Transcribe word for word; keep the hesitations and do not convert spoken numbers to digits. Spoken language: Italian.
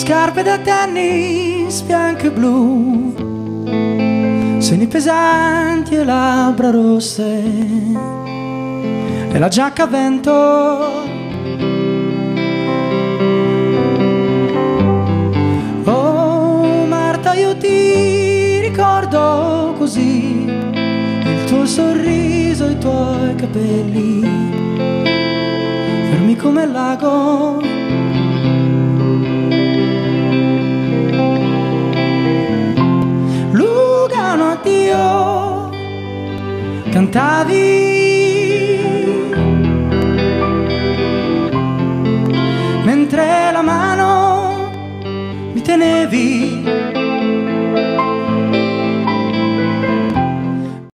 scarpe da tennis bianche e blu, seni pesanti e labbra rosse, e la giacca a vento. Oh Marta, io ti ricordo così, il tuo sorriso, i tuoi capelli, fermi come il lago. Lugano, addio, cantavi